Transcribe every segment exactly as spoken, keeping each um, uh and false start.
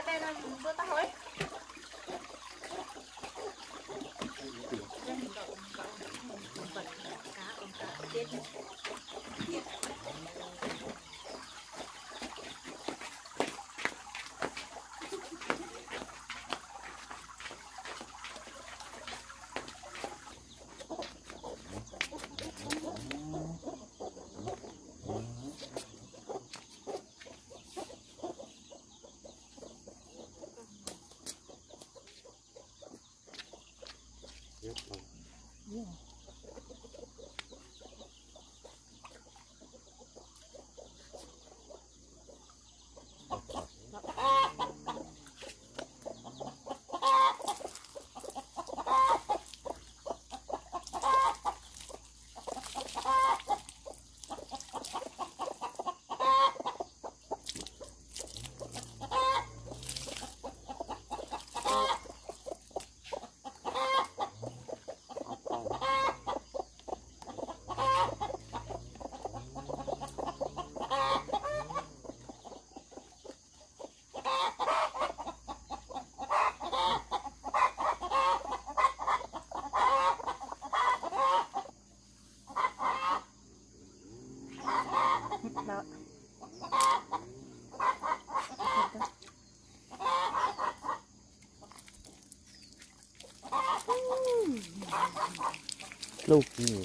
Hai bên là bữa tao ấy. Đó. Lúc gì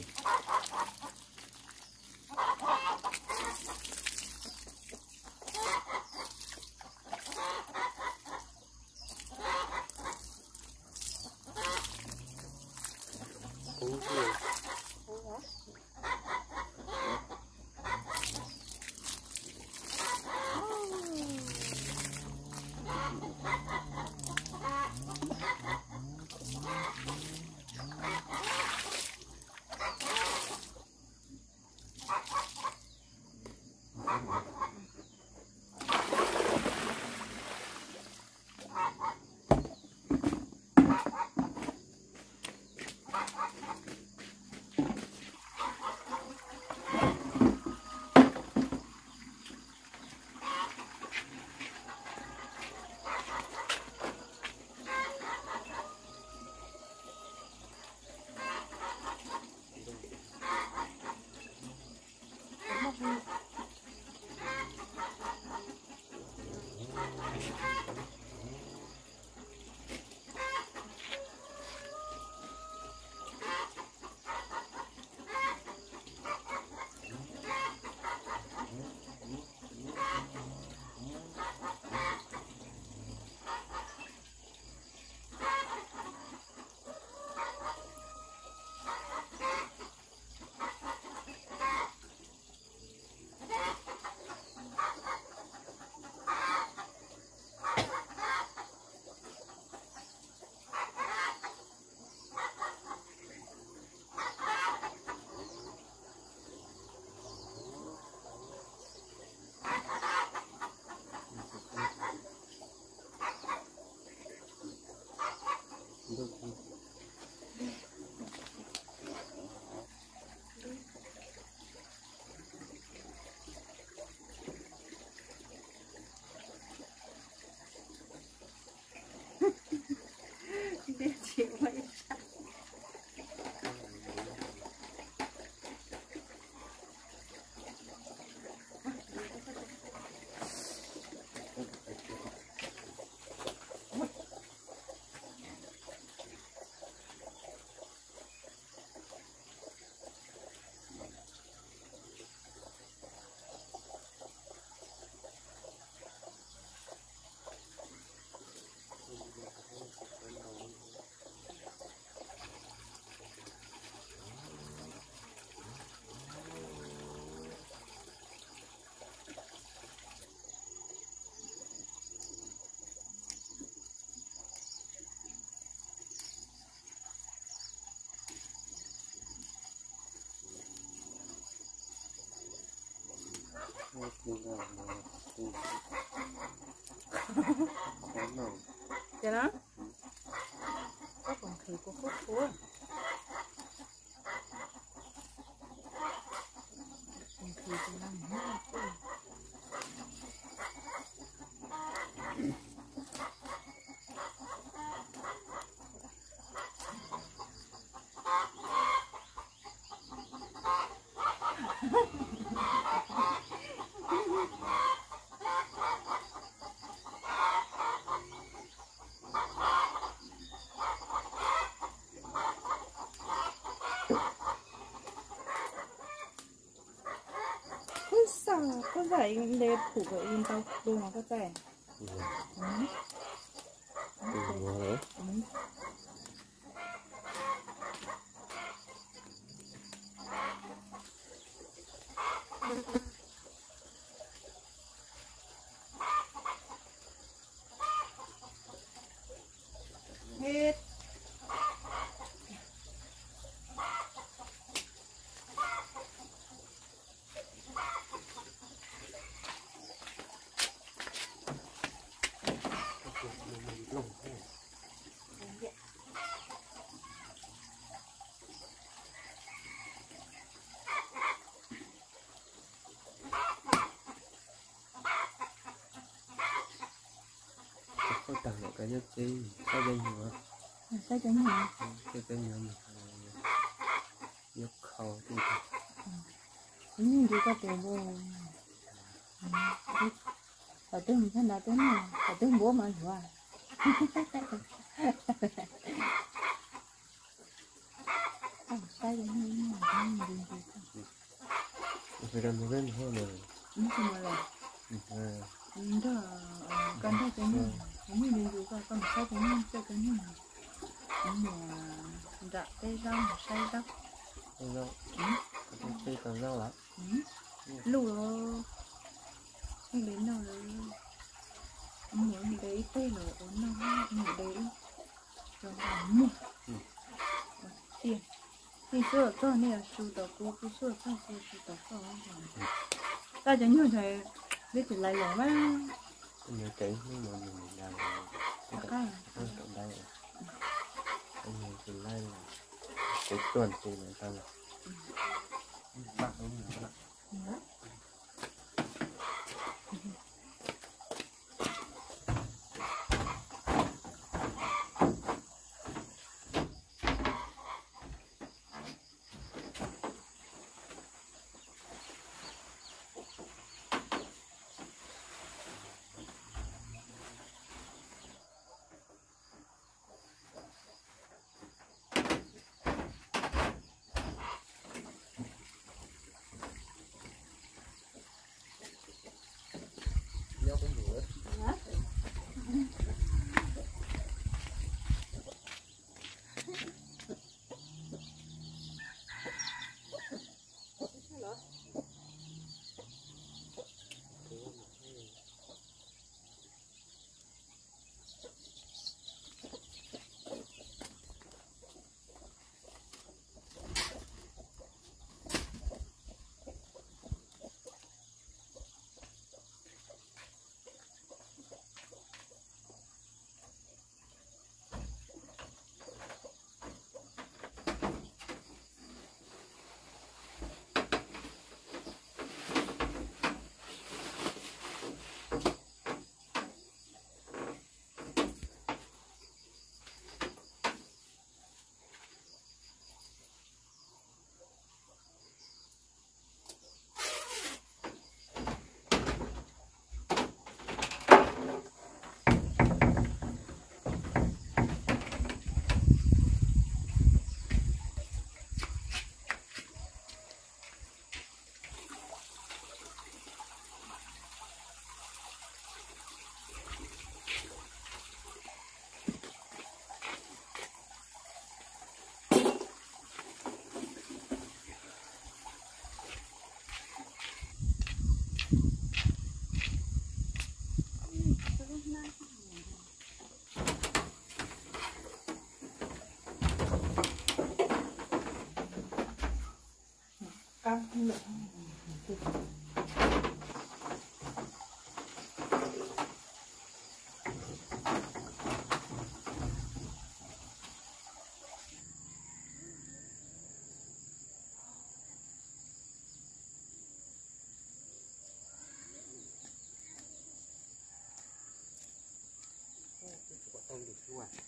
Chịu vậy. Dạ đó. Có còn khỉ của phút của. Còn khỉ của năm nữa. có giải để phủ cái in tao đồ nó có giải. Ừ. Ừ. Ừ. Hết. Có tặng một cái nhất gì sao đây nữa Sao cái nhỉ? cái cái nữa mà nhóc khâu thì Nhưng chỉ có tiền vô ở tương thế nào tương nào ở tương bố mà hiểu à không sai cái này mà cái gì gì phải làm một cái nữa mà không có mà là đó cần thay cái này không biết nên dùng cái con sai cái này sai cái này mà đã cái rau mà sai rau rau cái còn rau lắm lù không đến nào rồi muốn đấy tê rồi ốm nào nghỉ đấy rồi làm mua tiền thì sửa cho nên là sửa đó cô cứ sửa cho cô sửa đó cho ta chẳng nhiều thầy biết thì lại lỏng á nhiều kỹ nhưng mà mình làm cái cái cái đây anh nhìn thì lại là cái tuần thì người ta là bắt đúng rồi đó. Không được thu hoạch.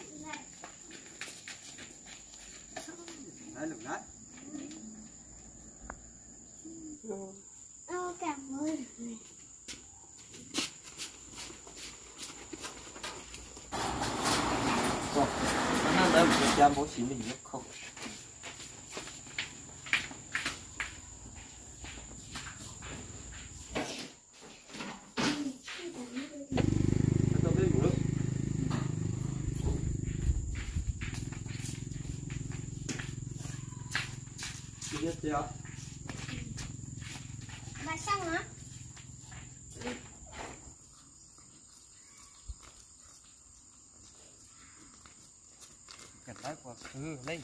Đấy lục đấy. Ô, cảm ơn. Rồi, nó đã một trăm bốn chín mình nhất không. Tôi biết một lúc. Biết chưa? Bà xong hả? Cảnh lái qua thứ lên.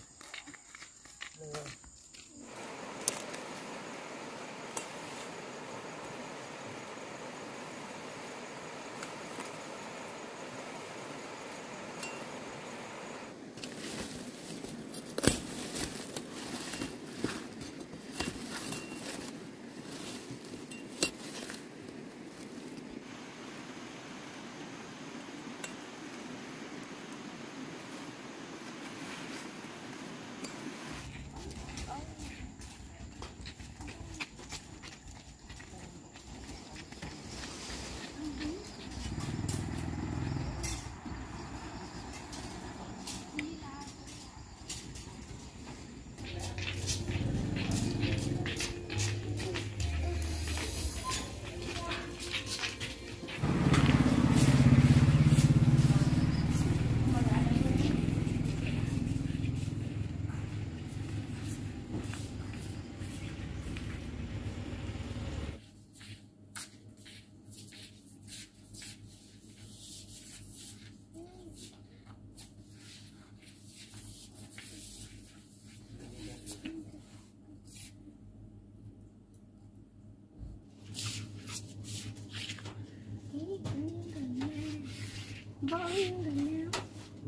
Vâng, gần nào.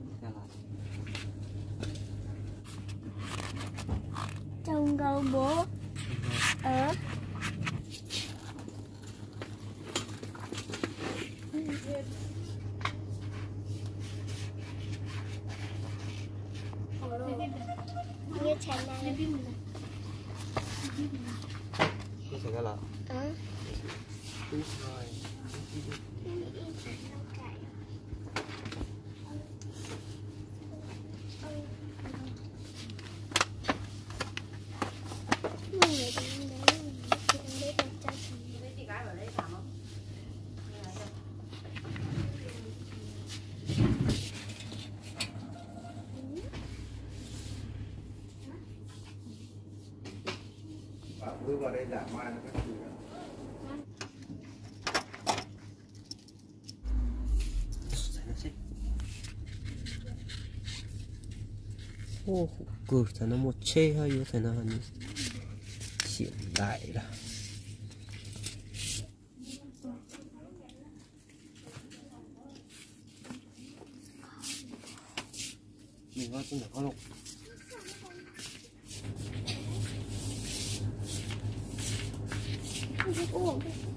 Trong gấu bố ở như chảy này. Cái sẽ cái là Ờ. ít rồi. Bảo cứ vào đây giả mai nó các thứ. Ô, cửa thì nó một chê hay như thế nào nhỉ? Hiện đại là mình có tin được không? Ủa,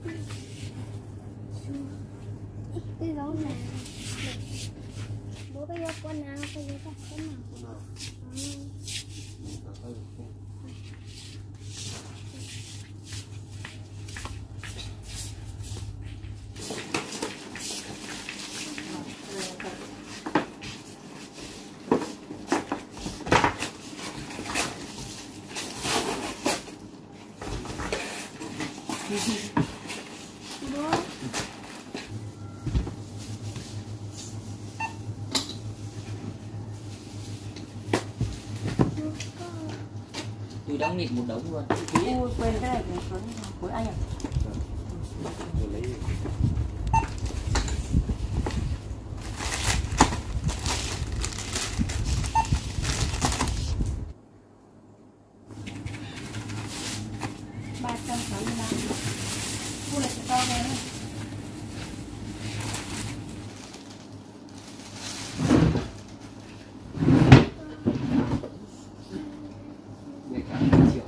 cái gấu này bố bây giờ con nào bây giờ con nào Con nào? ừ. Bố tôi đóng nghịch một đống luôn. Ui, quên cái này của của anh à? Rồi lấy ba trăm sáu mươi lăm. Mua lại cho to này. mười tám triệu.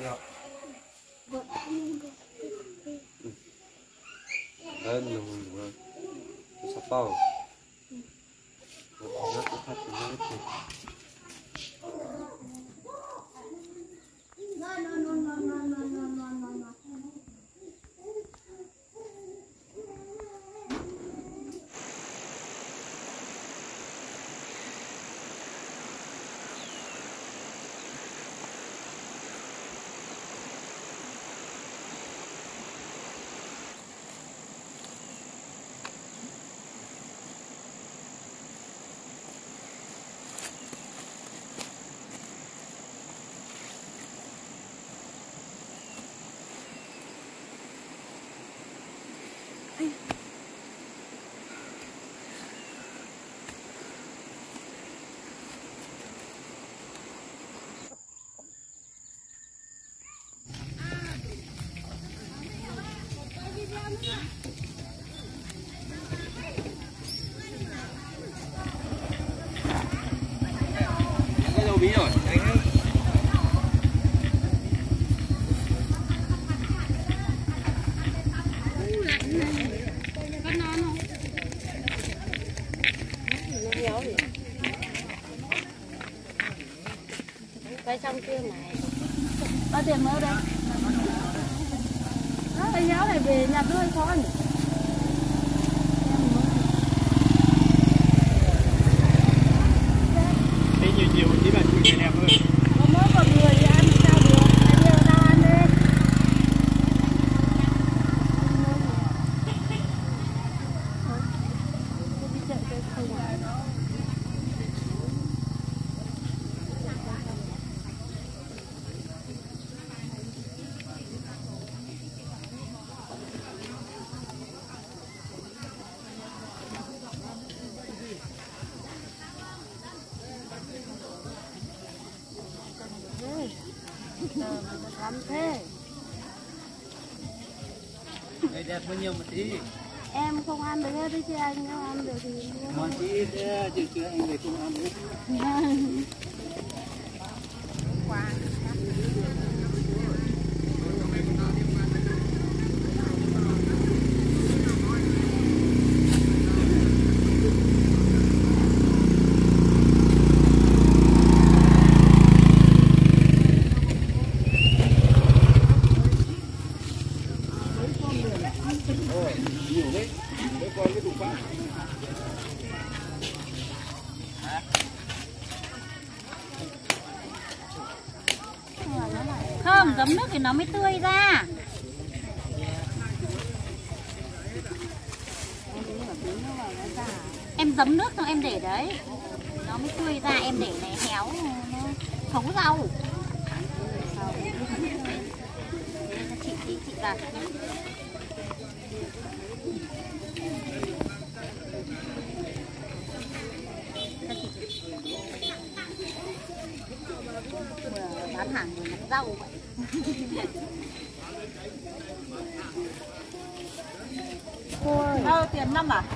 Được. Hơn là mình sắp bao. Rất là thật rất là No, no, no, no, no, no, no, no, no, no. cái đâu bí rồi anh ấy. Cái trong kia này. Bao tiền mới đây? Đó, cái giáo này về nhặt hơi khó nhỉ? Thế nhiều nhiều tí bà chụp đẹp hơn. Có mỗi một người thì ăn thì sao được? Hai điều tao ăn đi. Lắm thế. Đây đẹp bao nhiêu một tí. Em không ăn được hết đấy chứ anh, nếu ăn được thì mua. Ngon tí thế chứ chứ anh về không ăn được. Nhiều đấy. Đấy coi cái đục bát. Không, giấm nước thì nó mới tươi ra. Em giấm nước xong em để đấy, nó mới tươi ra. Em để này héo nó xấu rau. Chị chị chị vào. Bán hàng người nhặt rau vậy. Đâu tiền năm à?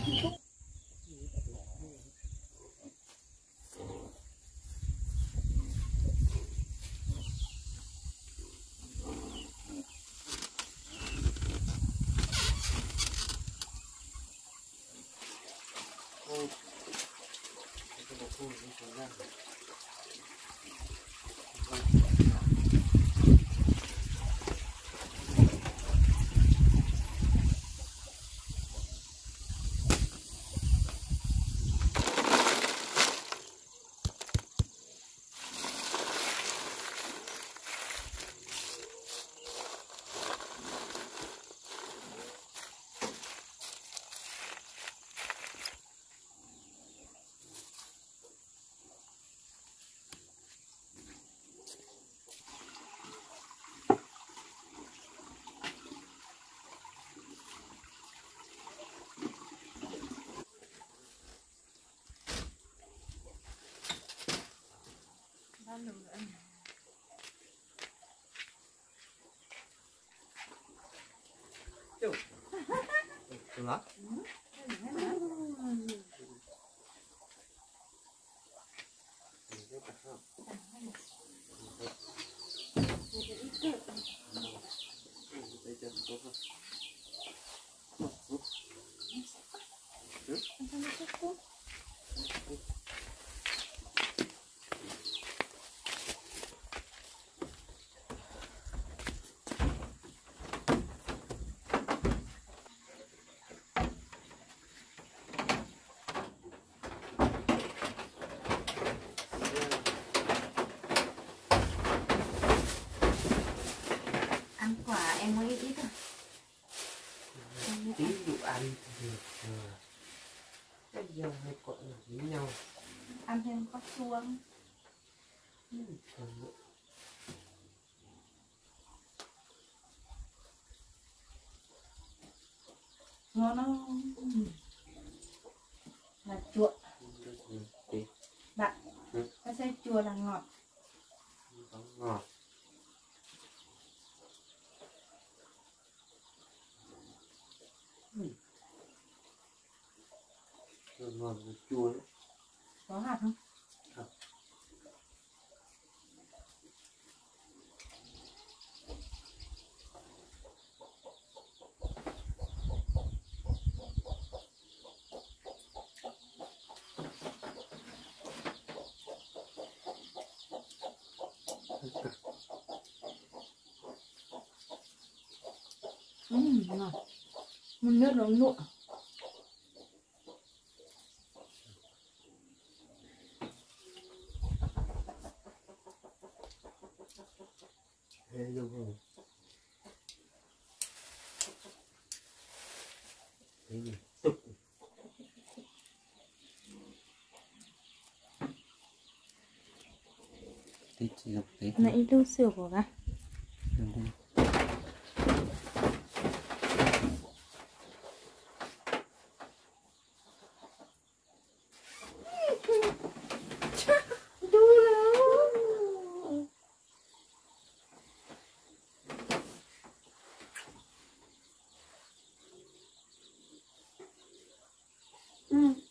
Được hả? Ăn quả em mới ít à. Tí dụ ăn thì được. Cái dầu hay quậy với nhau. Ăn thêm có chuông. Ừ, còn nữa. Ngon không? Là chua. Tí. Bạn, Ừ. ta sẽ chua là ngọt. Có ngọt. Ừ. Ngọt và chua đấy. Có hạt không? Không. Ừ, ngọt. Một nước nó nụa. Thế đúng không? Thế gì? Tục. Tí chỉ dục tí. Nãy lưu sửa của cả. Đúng rồi. Ừ.